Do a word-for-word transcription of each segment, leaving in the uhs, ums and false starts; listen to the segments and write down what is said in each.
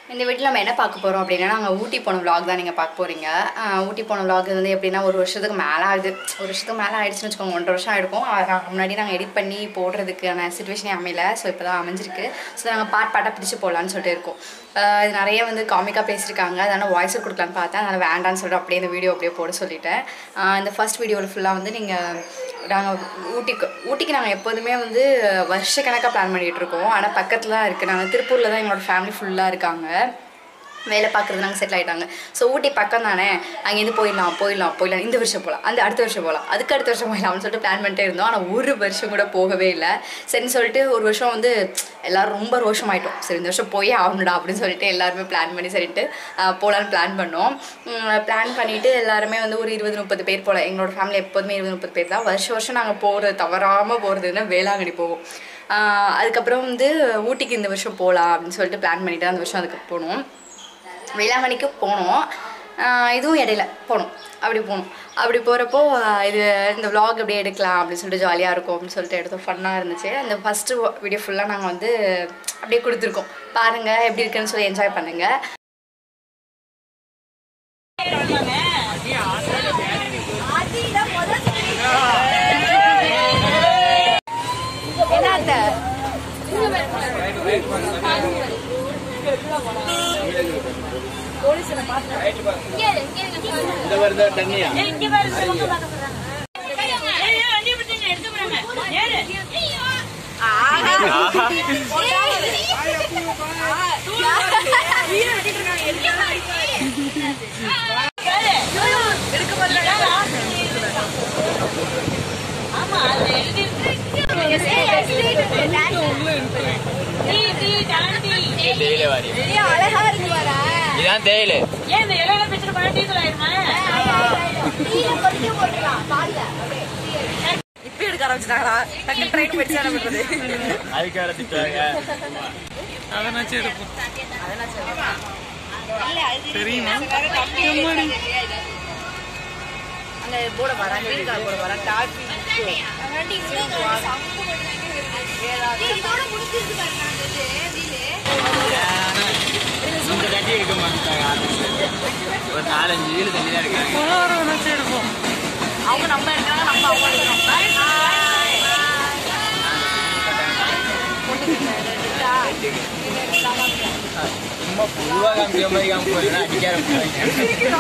இந்த வீட்டில் நம்ம என்ன பார்க்க போகிறோம் அப்படின்னா நாங்கள் ஊட்டி போன vlog தான் நீங்கள் பார்க்க போகிறீங்க. ஊட்டி போன vlog வந்து எப்படின்னா ஒரு வருஷத்துக்கு மேலே ஆகுது. ஒரு வருஷத்துக்கு மேலே ஆகிடுச்சுன்னு வச்சுக்கோங்க. ஒன்றரை வருஷம் ஆகிருக்கும். முன்னாடி நாங்கள் எடிட் பண்ணி போடுறதுக்கான சுச்சுவேஷனே அமையல. ஸோ இப்போ தான் அமைஞ்சிருக்கு. ஸோ நாங்கள் பாட் பாட்டாக பிடிச்சி போகலான்னு சொல்லிட்டு இருக்கோம். இது நிறைய வந்து காமிக்காக பேசியிருக்காங்க. அதனால் வாய்ஸ் கொடுக்கலான்னு பார்த்தேன். அதனால் வேண்டான்னு சொல்லிட்டு அப்படியே இந்த வீடியோ அப்படியே போட சொல்லிட்டேன். இந்த ஃபர்ஸ்ட் வீடியோவில் ஃபுல்லாக வந்து நீங்கள் நாங்கள் ஊட்டிக்கு ஊட்டிக்கு நாங்கள் எப்போதுமே வந்து வருஷக்கணக்காக பிளான் பண்ணிகிட்டு இருக்கோம். ஆனால் பக்கத்தில் தான் இருக்குது. நாங்கள் திருப்பூரில் தான் எங்களோட ஃபேமிலி ஃபுல்லாக இருக்காங்க. வேலை பார்க்குறது நாங்கள் செட்டில் ஆகிட்டாங்க. ஸோ ஊட்டி பக்கம் தானே, அங்கேருந்து போயிடலாம் போயிடலாம் போயிடலாம் இந்த வருஷம் போகலாம், அந்த அடுத்த வருஷம் போகலாம், அதுக்கு அடுத்த வருஷம் போயிடலாம்னு சொல்லிட்டு பிளான் பண்ணிட்டே இருந்தோம். ஆனால் ஒரு வருஷம் கூட போகவே இல்லை. சரின்னு சொல்லிட்டு ஒரு வருஷம் வந்து எல்லோரும் ரொம்ப ரோஷம் ஆகிட்டோம். சரி இந்த வருஷம் போயே ஆகணுடா அப்படின்னு சொல்லிட்டு எல்லாருமே பிளான் பண்ணி சரிட்டு போகலான்னு பிளான் பண்ணோம். பிளான் பண்ணிவிட்டு எல்லாருமே வந்து ஒரு இருபது முப்பது பேர் போகலாம். எங்களோட ஃபேமிலி எப்போதுமே இருபது முப்பது பேர் தான். வருஷம் வருஷம் நாங்கள் போகிறது தவறாமல் போகிறதுன்னா வேளாங்கண்ணி போவோம். அதுக்கப்புறம் வந்து ஊட்டிக்கு இந்த வருஷம் போகலாம் அப்படின்னு சொல்லிட்டு பிளான் பண்ணிவிட்டு அந்த வருஷம் அதுக்கு போனோம். வேளாங்கண்ணிக்கு போனோம். இதுவும் இடையில போனோம். அப்படி போனோம். அப்படி போகிறப்போ இது இந்த vlog அப்படியே எடுக்கலாம் அப்படின்னு சொல்லிட்டு ஜாலியாக இருக்கும் அப்படின்னு சொல்லிட்டு எடுத்தோம். ஃபன்னாக இருந்துச்சு. அந்த ஃபஸ்ட்டு வீடியோ ஃபுல்லாக நாங்கள் வந்து அப்படியே கொடுத்துருக்கோம். பாருங்கள் எப்படி இருக்குன்னு சொல்லி என்ஜாய் பண்ணுங்கள். இந்த வருது தண்ணியா இங்க பாரு சும்மா பாக்க போறாங்க. ஏய் வண்டி பிடிங்க எடுத்து போறாங்க. ஏறு. ஆஹா. வீர வெட்டிட்டு இருக்காங்க. எடுக்க போறாங்க. ஆமா அது எழுதி தேயிலை வாரி அழகா இருக்கு பாரு. இதான் தேயிலை. ஏன் இந்த இலையில பிடிச்சிட்டு போனா டீசல் ஆயிருமா? இப்ப எடுக்க ஆரம்பிச்சிட்டாங்களா? டக்கு ட்ரைன் போயிடுச்சு என்ன பண்றது? அதுக்கு ஆரம்பிச்சாங்க. அதனாச்சும் எடுப்போம். தெரியுமா? அங்க போட வரேன். மீன் கடை போட வரேன். டாபி இந்த தண்ணி எடுக்க மாட்டாங்க. ஒரு நாலஞ்சு வீடு தண்ணி தான் இருக்காங்க. எடுப்போம். அவங்க நம்ம எடுக்கிறாங்க, நம்ம அவங்க எடுக்கிறோம். சும்மா பொதுவாக காமிக்கிற மாதிரி காமிப்போம். அடிக்க ஆரம்பிச்சாங்க.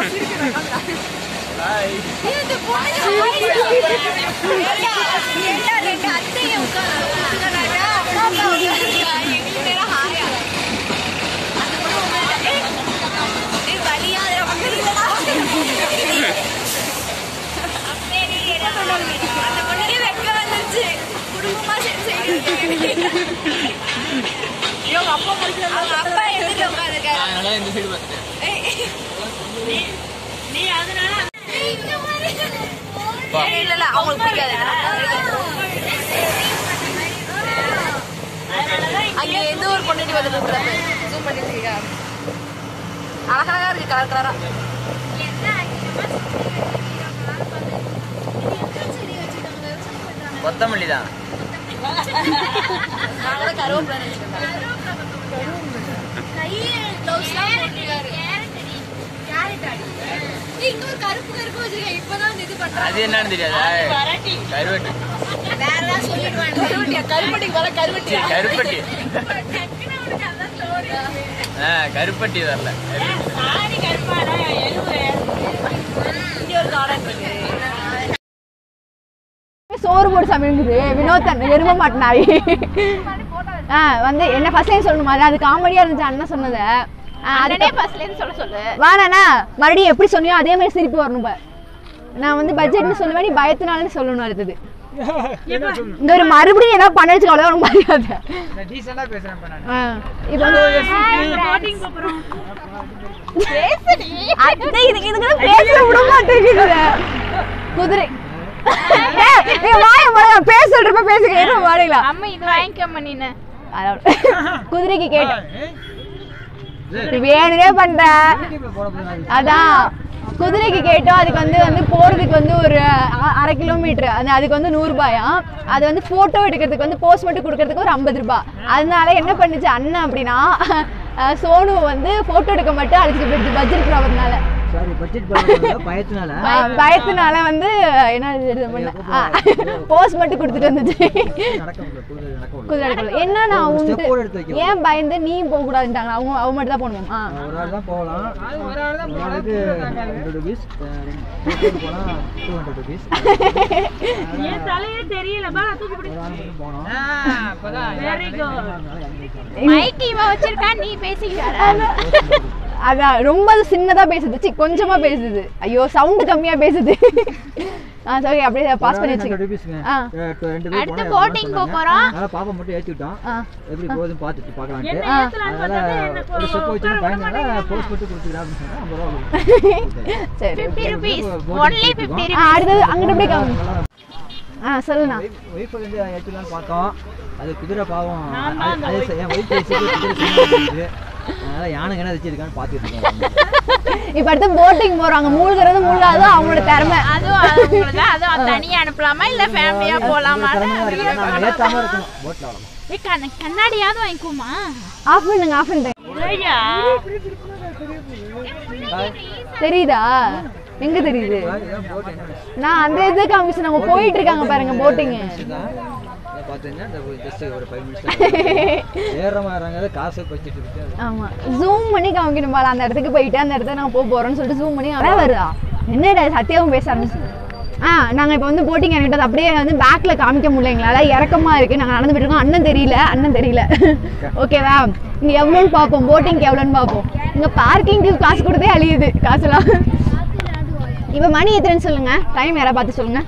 அதனால இந்த சைடு பார்த்துட்டேன். நீ அதனால இல்ல இல்ல அவங்களுக்கு பிடிக்காது. அங்க எந்த ஒரு பொண்ணு வந்து கூப்பிடுறாங்க. ஜூம் பண்ணி வச்சிருக்கா. அழகழகா இருக்கு கலர் கலரா. கொத்தமல்லி தான். கருவேப்பிலை அது என்னன்னு தெரியாதா? கருவட்டி. கருப்பட்டி கருப்பட்டி கருப்பட்டி. ஆஹ் கருப்பட்டி வரல. சோறு போட்டு சமைக்குது வினோத் எரும மாட்டினாய். ஆ வந்து என்ன ஃபர்ஸ்ட் லைன் சொல்லணுமா? அது காமெடியா இருந்துச்சு அண்ணா சொன்னத. அதனே ஃபர்ஸ்ட் லைன் சொல்ல சொல்லு. வாணானா மறுபடியும் எப்படி சொன்னியோ அதே மாதிரி சிரிப்பு வரணும். நான் வந்து பட்ஜெட்னு சொல்லுவேன், நீ பயத்தினால சொல்லணும். அடுத்தது இந்த ஒரு மறுபடியும் ஏதாவது பண்ண வச்சு அவ்வளோ மரியாதை. நான் டீசெண்டா பேசுறேன் இப்ப நான். ஆ இப்போ வந்து போட்டிங் போறோம். பேசுடி. அத்தை இதுக்கு இதுக்கு பேச விட மாட்டேங்குது. குதிரை ஏ வாய மறங்க பேச சொல்றப்ப பேசுங்க. ஏற வாடீங்களா? அம்மா இது வாங்கிக்கம்மா நீனே. குதிரைக்கு கேட்டேன். வேணுனே பண்ற. அதான் குதிரைக்கு கேட்டோம். அதுக்கு வந்து வந்து போறதுக்கு வந்து ஒரு அரை கிலோமீட்டர் அது அதுக்கு வந்து நூறு ரூபாயாம். அது வந்து போட்டோ எடுக்கிறதுக்கு வந்து போஸ்ட் மட்டும் கொடுக்கறதுக்கு ஒரு ஐம்பது ரூபாய். அதனால என்ன பண்ணுச்சு அண்ணன் அப்படின்னா சோனு வந்து போட்டோ எடுக்க மட்டும் அழைச்சிட்டு போயிடுச்சு பட்ஜெட் ப்ராப்ளம்னால. சாரி பட்ஜெட் ப்ராப்ளம் பயத்தினால பயத்தினால வந்து என்ன இது பண்ண போஸ் மட்டும் கொடுத்துட்டு வந்துச்சு. என்ன நான் உண்டு ஏன் பயந்து நீ போக கூடாதுட்டாங்க. அவங்க அவ மட்டும் தான் போகணுமா? ஒரு ஆள் தான் போகலாம். ஒரு ஆள் தான் போகலாம். ஹண்ட்ரட் ருபீஸ் போனா டூ ஹண்ட்ரட் ருபீஸ். ஏன் தலையே தெரியல பா தூக்கி பிடி போனோம். Very good. மைக் இவ வச்சிருக்கா நீ பேசிக்கற. அதான் ரொம்ப சின்னதா பேசுது. சி கொஞ்சமா பேசுது. ஐயோ சவுண்ட் கம்மியா பேசுது. ஆ சரி அப்படியே பாஸ் பண்ணி வச்சுங்க. ஆ அடுத்து போட்டிங் போக போறோம். அதனால பாப்பா மட்டும் ஏத்தி விட்டோம். எப்படி போகுதுன்னு பார்த்துட்டு பார்க்கலாம்னு. என்ன ஏத்தலாம்னு பார்த்தா எனக்கு ஒரு ஸ்டெப் வச்சு பயங்கர போஸ்ட் போட்டு கொடுத்துடா அப்படின்னு சொன்னா ஐம்பது ரூபாய். சரி fifty rupees only fifty rupees. அடுத்து அங்கிட்டு போய் காமி. ஆ சொல்லுண்ணா. வைஃப் வந்து ஏத்திடலாம்னு பார்த்தோம். அது குதிரை பாவம். அது என் வைஃப் பேசிட்டு குதிரை செஞ்சு அதனால யானை என்ன வச்சிருக்கான்னு பார்த்துட்டு இருக்கோம். இப்போ அடுத்து போட்டிங் போறாங்க. மூழ்கிறது மூழ்காது அவங்களோட திறமை. அதுவும் உங்களுக்கு அதுவும் தனியா அனுப்பலாமா இல்ல ஃபேமிலியா போலாமா? ஏத்தாம இருக்கணும் போட்ல வரலாம். ஏ கண்ணாடியாவது வாங்கிக்குமா? ஆஃப் பண்ணுங்க ஆஃப் பண்ணுங்க. இல்லையா தெரியுதா? எங்க தெரியுது? நான் அந்த இது காமிச்சு நம்ம போயிட்டு இருக்காங்க பாருங்க போட்டிங். ஆமா ஜூம் பண்ணி காமிக்கணும் பால. அந்த இடத்துக்கு போயிட்டு அந்த இடத்துல நாங்க போக போறோம்னு சொல்லிட்டு ஜூம் பண்ணி அதான் வருதா. என்னடா சத்தியாவும் பேச ஆரம்பிச்சு. ஆ நாங்க இப்போ வந்து போட்டிங் இறங்கிட்டது அப்படியே வந்து பேக்ல காமிக்க முடியல எங்களால. இறக்கமா இருக்கு. நாங்க நடந்து போயிட்டு இருக்கோம். அண்ணன் தெரியல அண்ணன் தெரியல. ஓகேவா? இங்க எவ்வளோன்னு பார்ப்போம். போட்டிங்க்கு எவ்வளோன்னு பார்ப்போம். இங்க பார்க்கிங்க்கு காசு கொடுத்தே அழியுது காசுலாம். இப்போ மணி எத்தனைன்னு சொல்லுங்க. டைம் யாரா பார்த்து சொல்லுங்க.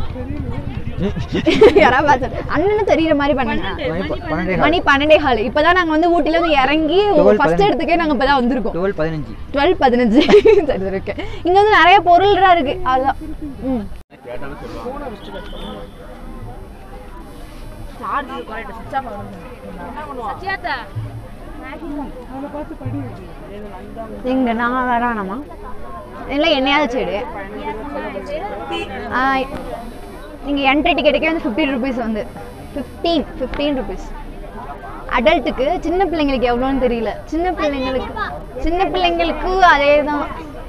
யாரா பார்த்து அண்ணனும் தெரியுற மாதிரி பண்ணுங்க. மணி பன்னெண்டே கால். இப்பதான் நாங்க வந்து ஊட்டில இருந்து இறங்கி ஃபர்ஸ்ட் இடத்துக்கே நாங்க இப்பதான் வந்திருக்கோம். டுவெல் பதினஞ்சு டுவெல் பதினஞ்சு சரி இருக்கு. இங்க வந்து நிறைய பொருள்லாம் இருக்கு. அதுதான் ம் சார்ஜ் கரெக்ட் சுவிட்ச் ஆஃப் ஆகும். சத்யாதா அவளை பார்த்து படி. எங்க நாங்க வரானமா இல்ல என்னையாவது சைடு. நீங்க என்ட்ரி டிக்கெட்டுக்கே வந்து ஃபிஃப்டீன் ருபீஸ் வந்து ஃபிஃப்டீன் ஃபிஃப்டீன் ருபீஸ். அடல்ட்டுக்கு சின்ன பிள்ளைங்களுக்கு எவ்வளோன்னு தெரியல. சின்ன பிள்ளைங்களுக்கு சின்ன பிள்ளைங்களுக்கு அதே தான்.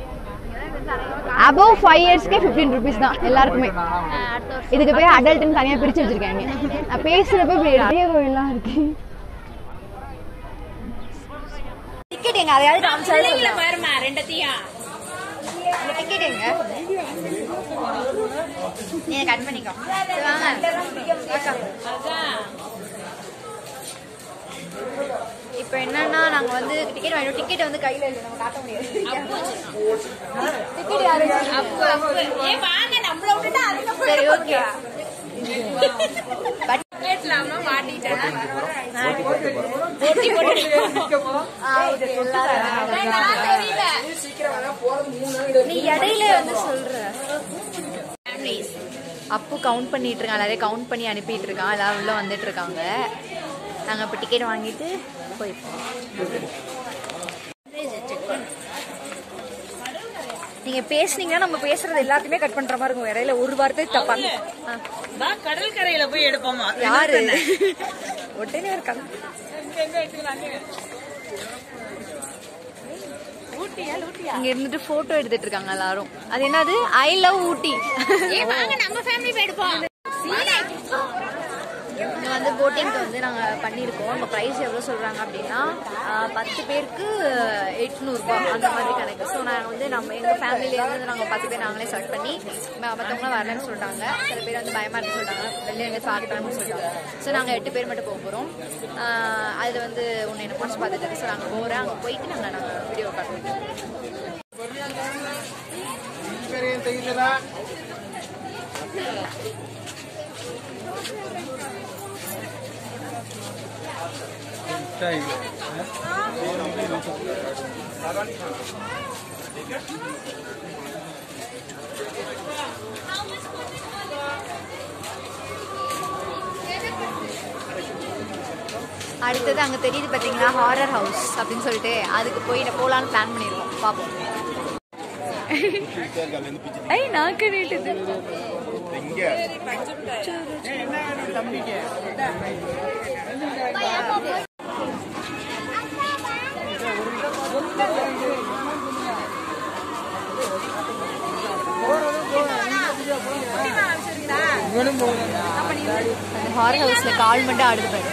அபவ் ஃபைவ் இயர்ஸ்க்கே ஃபிஃப்டீன் ருபீஸ் தான் எல்லாருக்குமே. இதுக்கு போய் அடல்ட்டுன்னு தனியாக பிரித்து வச்சுருக்காங்க. நான் பேசுகிறப்ப இப்படி நிறைய கோயிலாம் இருக்கு. டிக்கெட் எங்க அதையாவது காமிச்சாலும் வருமா ரெண்டத்தையா டிக்கெட் எங்க நீங்க கட் பண்ணிக்கோ. வாங்க இப்போ என்னன்னா நாங்க வந்து டிக்கெட் வாங்கிட்டோம். டிக்கெட் வந்து கையில இல்லை. நம்ம காட்ட முடியாது. டிக்கெட் யாரு? ஏ வாங்க நம்மள விட்டுட்டா அதுக்கு சரி ஓகே. கேட்லாமா மாட்டிட்டேன். போட்டி போட்டு நிக்க போறோம். ஆ ஓகே எல்லாரும் நான் தெரியல. சீக்கிரம் வர போறது மூணு. நீ இடையில வந்து சொல்ற. அப்பு கவுண்ட் பண்ணிட்டு இருக்காங்க. எல்லாரையும் கவுண்ட் பண்ணி அனுப்பிட்டு இருக்கான். எல்லாரும் உள்ள வந்துட்டு இருக்காங்க. நாங்க இப்போ டிக்கெட் வாங்கிட்டு போயிருக்கோம். நீங்க பேசுனீங்கன்னா நம்ம பேசுறது எல்லாத்தையுமே கட் பண்ற மாதிரி இருக்கும். இடையில ஒரு வார்த்தை தப்பா கடல் கரையில போய் எடுப்போமா? யாரு ஒட்டனே இருக்காங்க. இங்க இருந்துட்டு போட்டோ எடுத்துட்டு இருக்காங்க எல்லாரும். அது என்னது ஐ லவ் ஊட்டி. வாங்க நம்ம ஃபேமிலி போய் எடுப்போம். இங்கே வந்து போட்டிங்க்கு வந்து நாங்கள் பண்ணியிருக்கோம். இப்போ ப்ரைஸ் எவ்வளோ சொல்கிறாங்க அப்படின்னா பத்து பேருக்கு எட்நூறுபா அந்த மாதிரி கணக்கு. ஸோ நாங்கள் வந்து நம்ம எங்கள் ஃபேமிலியிலேருந்து நாங்கள் பத்து பேர் நாங்களே செலக்ட் பண்ணி மற்றவங்களாம் வரலன்னு சொல்லிட்டாங்க. சில பேர் வந்து பயமாக இருக்குன்னு சொல்லிட்டாங்க. வெளியே எங்கே பார்க்கலாம்னு சொல்லிட்டாங்க. ஸோ நாங்கள் எட்டு பேர் மட்டும் போக போகிறோம். அதில் வந்து ஒன்று என்ன முடிச்சு பார்த்துட்டு ஸோ நாங்கள் போகிறேன். அங்கே போயிட்டு நாங்கள் நாங்கள் வீடியோ காட்டுவோம். அடுத்தது அங்கே தெரியுது பார்த்தீங்கன்னா ஹாரர் ஹவுஸ் அப்படின்னு சொல்லிட்டு அதுக்கு போய் போகலான்னு பிளான் பண்ணியிருக்கோம். பார்ப்போம். ஐ நாக்கு நீட்டுது. அந்த ஹாரர் ஹவுஸ்ல கால் மட்டும் ஆடுது பாரு.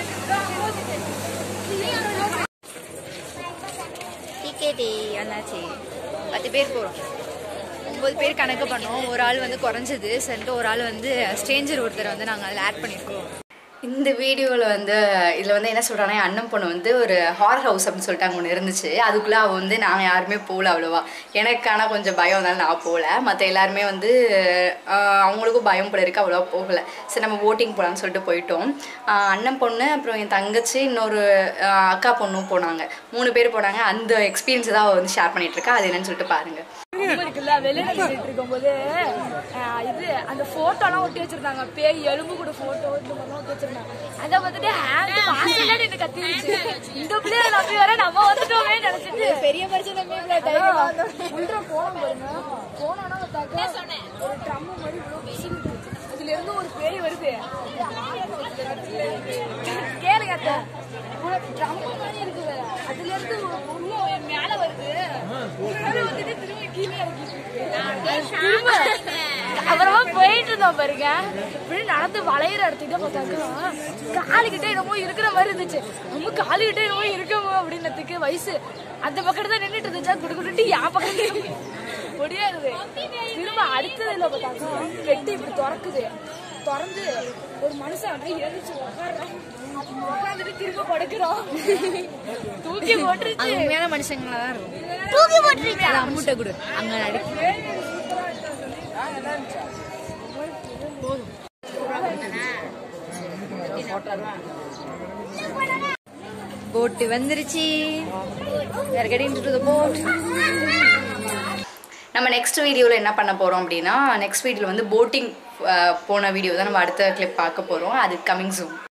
டிக்கெட்டி வந்தாச்சு. பத்து பேர் போகிறோம். ஒம்பது பேர் கணக்கு பண்ணோம். ஒரு ஆள் வந்து குறைஞ்சது சொல்லிட்டு ஒரு ஆள் வந்து ஸ்ட்ரேஞ்சர் ஒருத்தர் வந்து நாங்கள் அதில் ஆட் பண்ணியிருக்கோம். இந்த வீடியோவில் வந்து இதில் வந்து என்ன சொல்கிறாங்கன்னா என் அண்ணன் பொண்ணு வந்து ஒரு ஹாரர் ஹவுஸ் அப்படின்னு சொல்லிட்டு அங்கே ஒன்று இருந்துச்சு. அதுக்குள்ளே அவள் வந்து நாங்கள் யாருமே போகல அவ்வளோவா. எனக்கான கொஞ்சம் பயம் இருந்தாலும் நான் போகல. மற்ற எல்லாருமே வந்து அவங்களுக்கும் பயம் போல இருக்குது, அவ்வளோவா போகலை. சரி நம்ம போட்டிங் போகலான்னு சொல்லிட்டு போயிட்டோம். அண்ணன் பொண்ணு அப்புறம் என் தங்கச்சி இன்னொரு அக்கா பொண்ணும் போனாங்க. மூணு பேர் போனாங்க. அந்த எக்ஸ்பீரியன்ஸ் தான் அவள் வந்து ஷேர் பண்ணிகிட்ருக்கா. அது என்னன்னு சொல்லிட்டு பாருங்கள். வெளியில நின்றுட்டு இருக்கும்போது இது அந்த போட்டோலாம் ஒட்டி வச்சிருந்தாங்க. பேய் எலும்பு கூட போட்டோ இந்த மாதிரிலாம் ஒட்டி வச்சிருந்தாங்க. அதை வந்துட்டு ஹேண்ட் வாசல்ல நின்று கத்திருச்சு. இந்த பிள்ளைய நம்பி வர நம்ம வந்துட்டோமே நினைச்சிட்டு பெரிய பிரச்சனை உள்ள போனோம் பாருங்க. போனோம்னா ஒரு ட்ரம் மாதிரி இதுல இருந்து ஒரு பேய் வருது. கேளுங்க ட்ரம் மாதிரி இருக்குது. அதுல இருந்து உள்ள மேல வருது. வந்துட்டு திரும்ப கீழே அப்புறமா போயிட்டு இருந்தோம் பாருங்க. இப்படி நடந்து வளையிற இடத்துக்கிட்ட பார்த்தாக்கா காலுக்கிட்ட என்னமோ இருக்கிற மாதிரி இருந்துச்சு. நம்ம காலுக்கிட்ட என்னமோ இருக்கமோ அப்படின்றதுக்கு வயசு அந்த பக்கத்துல தான் நின்றுட்டு இருந்துச்சா குடுக்கிட்டு என் பக்கத்துல முடியாது. திரும்ப அடுத்ததுல பார்த்தாக்கா பெட்டி இப்படி திறக்குது. திறந்து ஒரு மனுஷன் அப்படியே எழுந்துச்சு உட்காடுறோம். உட்காந்துட்டு திரும்ப படுக்கிறோம். தூக்கி போட்டுருச்சு. உண்மையான மனுஷங்களா தான் இருக்கும். தூக்கி போட்டுருச்சு. அம்மூட்டை கொடு அங்க நடிக்க போட்டு வந்துருச்சு. நம்ம நெக்ஸ்ட் வீடியோவில் என்ன பண்ண போகிறோம் அப்படின்னா நெக்ஸ்ட் வீடியோவில் வந்து போட்டிங் போன வீடியோ தான் நம்ம அடுத்த கிளிப் பார்க்க போகிறோம். அது கமிங் சூன்.